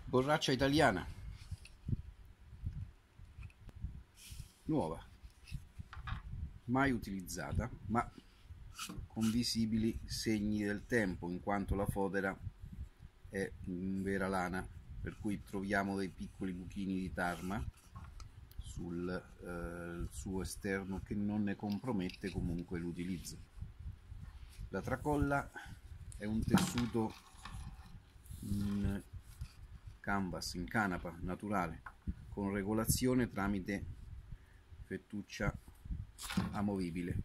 Borraccia italiana, nuova, mai utilizzata, ma con visibili segni del tempo, in quanto la fodera è in vera lana, per cui troviamo dei piccoli buchini di tarma sul suo esterno che non ne compromette comunque l'utilizzo. La tracolla è un tessuto in canvas, in canapa naturale, con regolazione tramite fettuccia amovibile.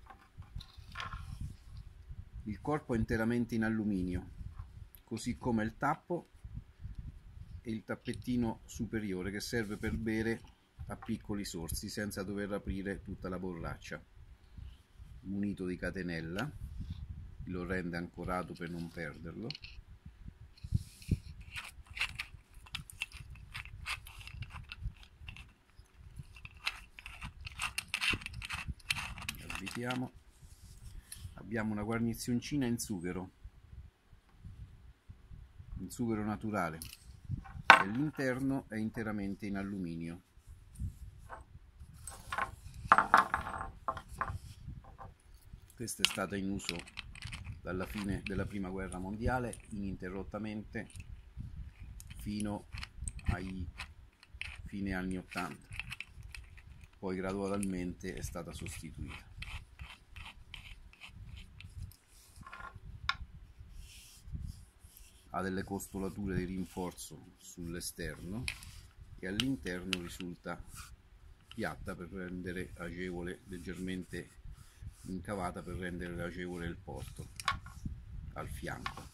Il corpo è interamente in alluminio, così come il tappo e il tappettino superiore, che serve per bere a piccoli sorsi senza dover aprire tutta la borraccia. Munito di catenella, lo rende ancorato per non perderlo. Avvitiamo. Abbiamo una guarnizioncina in sughero naturale, e l'interno è interamente in alluminio. Questa è stata in uso dalla fine della prima guerra mondiale ininterrottamente fino ai fine anni 80, poi gradualmente è stata sostituita. Ha delle costolature di rinforzo sull'esterno e all'interno risulta piatta per rendere agevole, leggermente incavata per rendere agevole il porto al fianco.